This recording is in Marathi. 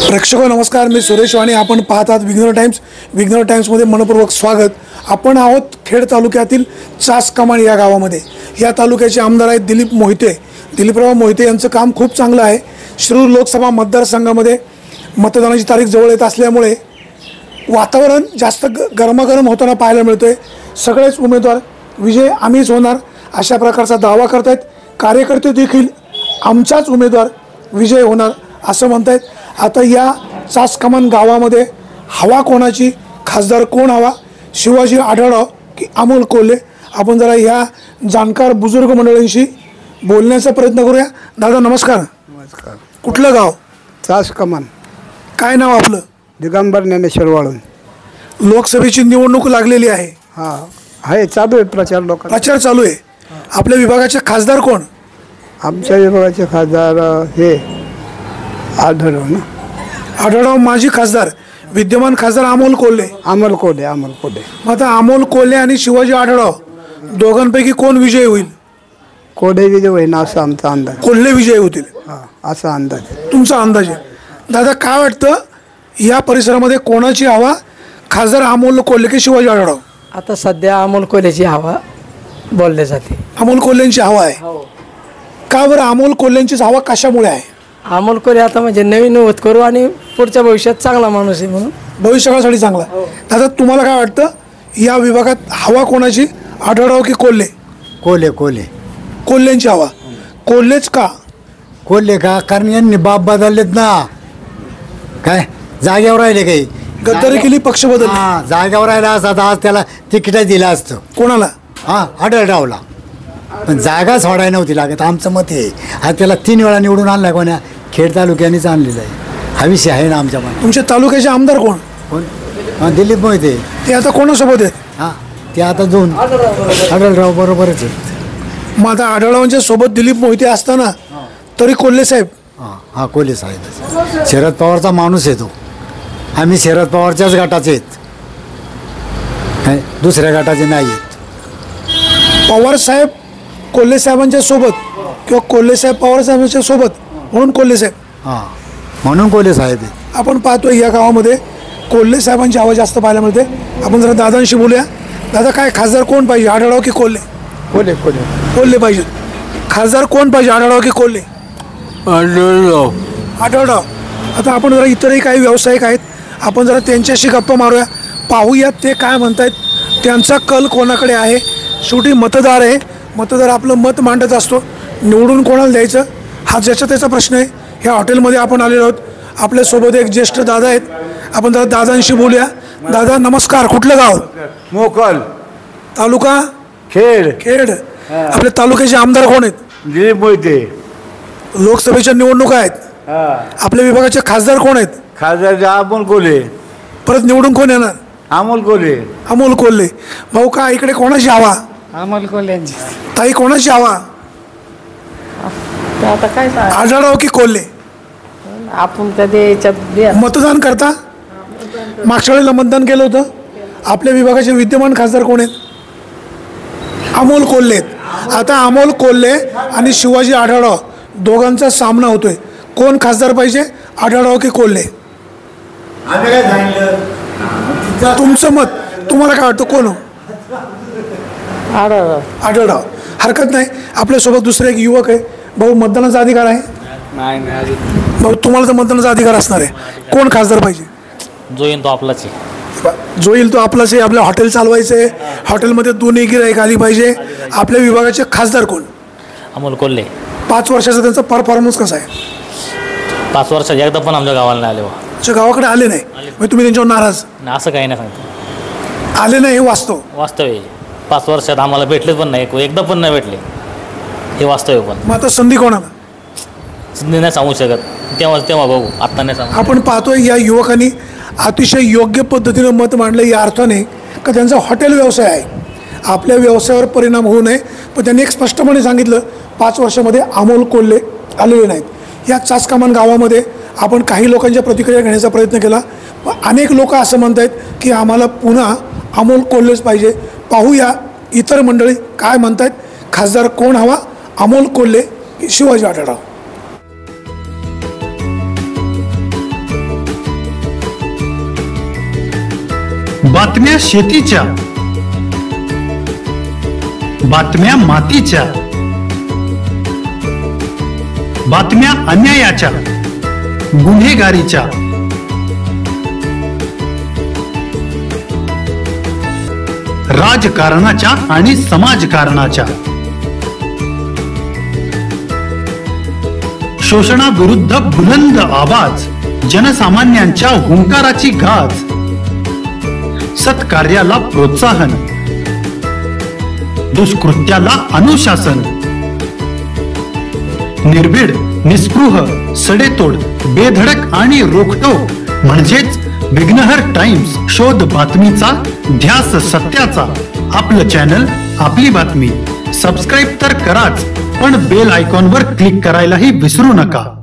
प्रेक्षक नमस्कार, मी सुरेश वाणी. आपण पाहतात विघ्नर टाइम्स. विघ्नर टाइम्समध्ये मनपूर्वक स्वागत. आपण आहोत खेड तालुक्यातील चासकमान या गावामध्ये. या तालुक्याचे आमदार आहेत दिलीपराव मोहिते यांचं काम खूप चांगलं आहे. शिरूर लोकसभा मतदारसंघामध्ये मतदानाची तारीख जवळ येत असल्यामुळे वातावरण जास्त गरमागरम होताना पाहायला मिळतोय. सगळेच उमेदवार विजय आम्हीच होणार अशा प्रकारचा दावा करतायत. कार्यकर्ते देखील आमचाच उमेदवार विजय होणार असं म्हणतायत. आता या चासकमान गावामध्ये हवा कोणाची, खासदार कोण हवा, शिवाजी आढळराव की अमोल कोल्हे, आपण जरा ह्या जाणकार बुजुर्ग मंडळींशी बोलण्याचा प्रयत्न करूया. दादा नमस्कार. नमस्कार. कुठलं गाव? चासकमान. काय नाव आपलं? दिगंबर ज्ञानेश्वर वाळून. लोकसभेची निवडणूक लागलेली आहे. हा आहे, चालू आहे प्रचार. प्रचार चालू आहे. आपल्या विभागाचे खासदार कोण? आमच्या विभागाचे खासदार हे आढळराव ना. आढळराव माजी खासदार, विद्यमान खासदार अमोल कोल्हे. अमोल कोल्हे. मग आता अमोल कोल्हे आणि शिवाजी आढळराव दोघांपैकी कोण विजयी होईल? कोल्हे विजय होईन असा आमचा अंदाज. कोल्हे विजयी होतील असा अंदाज. तुमचा अंदाज आहे. दादा काय वाटतं या परिसरामध्ये कोणाची हवा, खासदार अमोल कोल्हे की शिवाजी आढळराव? आता सध्या अमोल कोल्हेची हवा बोलले जाते. अमोल कोल्हेंची हवा आहे. का बरं अमोल कोल्हेंचीच हवा कशामुळे आहे? अमोल कोल्हे आता म्हणजे नवीन होत करू आणि पुढच्या भविष्यात चांगला माणूस आहे म्हणून. भविष्यकाळासाठी चांगला. दादा तुम्हाला काय वाटतं या विभागात हवा कोणाची, आढळराव की कोल्हे? कोल्हेंची हवा. कोल्हेच का? कोल्हे का? कारण यांनी बाप बदललेत ना. काय जागेवर राहिले, काही गद्दारी केली, पक्ष बदल. जागेवर राहिला असता आज त्याला तिकीट दिलं असतं. कोणाला? आढळरावला. पण जागा सोडायला नव्हती लागत, आमचं मत आहे. हा त्याला 3 वेळा निवडून आणला. कोण्या? खेड तालुक्यानेच आणलेला आहे. हा विषय आहे ना आमच्या मनात. तुमच्या तालुक्याचे आमदार कोण? दिलीप मोहिते. ते आता कोणासोबत आहेत? ते आता दोन आढळराव बरोबरच आहे. मग आता आढळरावांच्या सोबत दिलीप मोहिते असताना तरी कोल्हे साहेब? कोल्हे साहेब शरद पवारचा माणूस आहे तो. आम्ही शरद पवारच्याच गटाचे आहेत, दुसऱ्या गटाचे नाही आहेत. पवार साहेब कोल्हे साहेबांच्या सोबत किंवा कोल्हे साहेब पवार साहेबांच्या सोबत म्हणून कोल्हे साहेब. म्हणून कोल्हे साहेब आहे. आपण पाहतोय या गावामध्ये कोल्हे साहेबांची हवा जास्त पाहायला मिळते. आपण जरा दादांशी बोलूया. दादा काय खासदार कोण पाहिजे, आढळराव की कोल्हे? कोल्हे पाहिजे. खासदार कोण पाहिजे, आढळराव की कोल्हे? आढळराव. आता आपण जरा इतरही काही व्यावसायिक आहेत, आपण जरा त्यांच्याशी गप्पा मारूया, पाहूयात ते काय म्हणतायत, त्यांचा कल कोणाकडे आहे. शेवटी मतदार आहे, मतदार आपलं मत मांडत असतो. निवडून कोणाला द्यायचं हा ज्याचा त्याचा प्रश्न आहे. ह्या हॉटेलमध्ये आपण आलेलो आहोत. आपल्यासोबत एक ज्येष्ठ दादा आहेत, आपण जरा दादांशी बोलूया. दादा नमस्कार. कुठलं गाव? मोकल. तालुका? खेड. आपल्या तालुक्याचे आमदार कोण आहेत? दिलीप मोहिते. लोकसभेच्या निवडणुका आहेत. आपल्या विभागाचे खासदार कोण आहेत? खासदार अमोल कोल्हे. परत निवडून कोण येणार? अमोल कोल्हे. भाऊ का इकडे कोणाची हवा? अमोल कोल्ह्यांची. ताई कोणाची हवा? आता काय आढळराव की कोल्हे? आपण त्याच्यात मतदान करता? मागच्या वेळेला मतदान केलं होतं. आपल्या विभागाचे विद्यमान खासदार कोण आहेत? अमोल कोल्हे आहेत. आता अमोल कोल्हे आणि शिवाजी आढळराव दोघांचा सामना होतोय. कोण खासदार पाहिजे, आढळराव की कोल्हे? तुमचं मत, तुम्हाला काय वाटतं कोण? आढळराव. हरकत नाही. आपल्यासोबत दुसरे एक युवक आहे. भाऊ मतदानाचा अधिकार आहे? नाही. भाऊ तुम्हाला तर मतदानाचा अधिकार असणार आहे. कोण खासदार पाहिजे? जो येईल तो आपलाच आहे. जो येईल तो आपलाच आहे. आपल्या हॉटेल चालवायचं आहे, हॉटेलमध्ये 2 गिऱ्हाईक आली पाहिजे. आपल्या विभागाचे खासदार कोण? अमोल कोल्हे. 5 वर्षाचा त्यांचा परफॉर्मन्स कसा आहे? 5 वर्षात एकदा पण आमच्या गावाला नाही आले. तुमच्या गावाकडे आले नाही, मग तुम्ही त्यांच्यावर नाराज? नाही, असं काही नाही सांगतो. आले नाही हे वास्तव. आहे. 5 वर्षात आम्हाला भेटलेच पण नाही, एकदा पण नाही भेटले, हे वास्तव आहे. पण मग आता संधी कोणाला? संधी नाही सांगू शकत. तेव्हा बघू, आत्ता नाही सांगू. आपण पाहतोय या युवकांनी अतिशय योग्य पद्धतीनं मत मांडलं या अर्थाने का त्यांचा हॉटेल व्यवसाय आहे. आपल्या व्यवसायावर परिणाम होऊ नये, पण त्यांनी एक स्पष्टपणे सांगितलं 5 वर्षामध्ये अमोल कोल्हे आलेले नाहीत. या चासकमान गावामध्ये आपण काही लोकांच्या प्रतिक्रिया घेण्याचा प्रयत्न केला. अनेक लोक असं म्हणत आहेत की आम्हाला पुन्हा अमोल कोल्हेच पाहिजे. पाहूया इतर मंडळी काय म्हणत आहेत. खासदार कोण हवा, अमोल कोल्हे की शिवाजी आढळराव? बातम्या शेतीच्या, बातम्या मातीच्या, बातम्या अन्यायाच्या, गुन्हेगारीच्या, राजकारणाच्या आणि समाजकारणाच्या, शोषणाविरुद्ध बुलंद आवाज, जनसामान्यांच्या हुंकाराची गाज, सत्कार्याला प्रोत्साहन, दुष्कृत्याला अनुशासन, निर्भीड, निस्पृह, सडेतोड, बेधडक आणि रोखटोक म्हणजेच विघ्नहर टाइम्स. शोध बातमीचा, ध्यास सत्याचा. आपलं चॅनल, आपली बातमी. सबस्क्राईब तर कराच, पण बेल आयकॉनवर क्लिक करायलाही विसरू नका.